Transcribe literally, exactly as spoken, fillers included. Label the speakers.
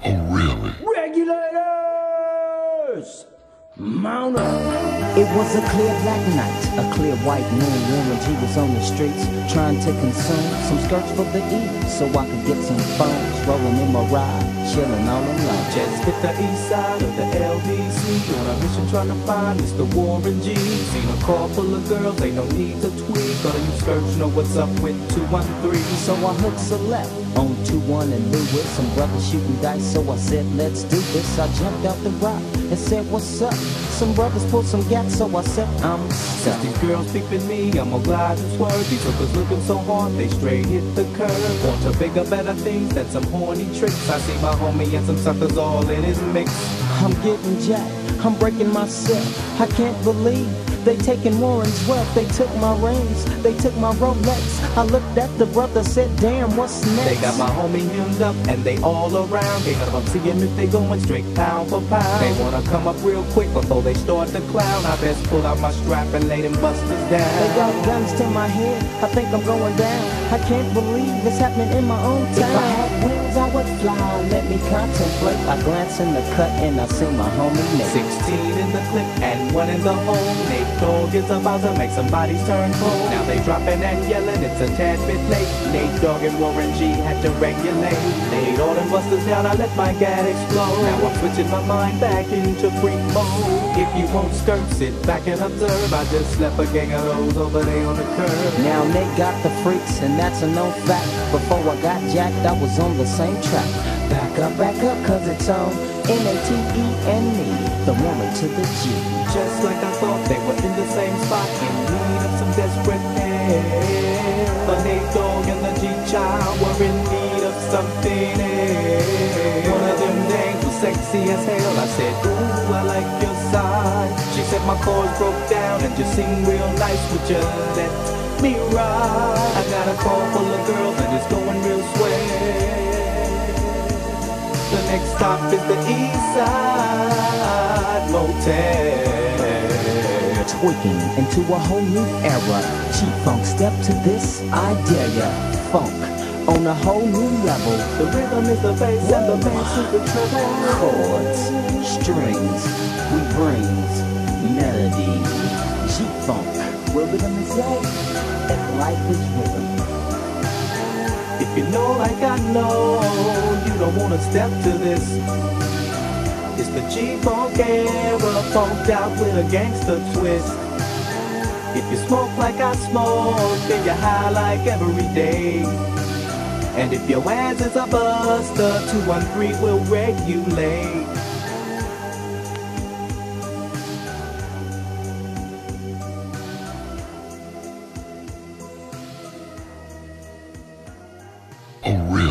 Speaker 1: Oh, really?
Speaker 2: Regulators! Mount up!
Speaker 3: It was a clear black night, a clear white moon. Warren G was on the streets trying to consume some skirts for the E, so I could get some phones. Rolling in my ride, chilling all alone.
Speaker 2: Just hit the east side of the L B C on a mission trying to find Mister Warren G. Seen a car full of girls, ain't no need to tweak. All you skirts know what's up with two one three.
Speaker 3: So I hooked a left on two one and Lewis. Some brothers shooting dice, so I said, let's do this. I jumped out the rock and said, what's up? Some brothers pulled some gas, so I said, I'm stuck.
Speaker 2: Since these girls peeping me, I'm gonna glide and swerve. These hookers looking so hard, they straight hit the curve. Want to bigger, better things than some horny tricks. I see my homie and some suckers all in his mix.
Speaker 3: I'm getting jacked, I'm breaking myself. I can't believe they taking Warren's wealth. They took my rings, they took my Rolex. I looked at the brother, said, damn, what's next?
Speaker 2: They got my homie hemmed up and they all around. Ain't up, I'm seeing if they going straight pound for pound. They wanna come up real quick before they start to clown. I best pull out my strap and lay them busters down.
Speaker 3: They got guns to my head, I think I'm going down. I can't believe it's happening in my own town. If I had wings, I would fly, let me contemplate. I glance in the cut and I see my homie Nate.
Speaker 2: Sixteen in the clip and one in the hole. Nate Dogg is about to make somebody's turn cold. Now they dropping and yelling, it's a tad bit late. Nate Dogg and Warren G had to regulate. Laid all them busters down, I let my gat explode. Now I'm switching my mind back into freak mode. If you won't skirt, sit back and observe. I just slept a gang of those over there on the curb.
Speaker 3: Now Nate got the freaks and that's a known fact. Before I got jacked, I was on the same track. Back up, back up, cause it's on N A T E and me, the woman to the G.
Speaker 2: Just like I thought, they were in the same spot, in need of some desperate help. But Nate Dogg and the G-Child were in need of something else. One of them dames was sexy as hell. I said, ooh, I like your side. She said my chords broke down and just seemed real nice. Would you let me ride? I got a car full of girls and it's going real swell. The next stop is the East Side Motel.
Speaker 3: Tweaking into a whole new era. G-Funk, step to this, I dare ya. Funk on a whole new level.
Speaker 2: The rhythm is the bass and the bass is the treble.
Speaker 3: Chords, strings, we brings melody. G-Funk, where rhythm is life and life is rhythm.
Speaker 2: If you know like I know, you don't wanna step to this. It's the G-Funk era, funked out with a gangster twist. If you smoke like I smoke, then you're high like every day. And if your ass is a buster, two one three will regulate.
Speaker 1: Oh, really?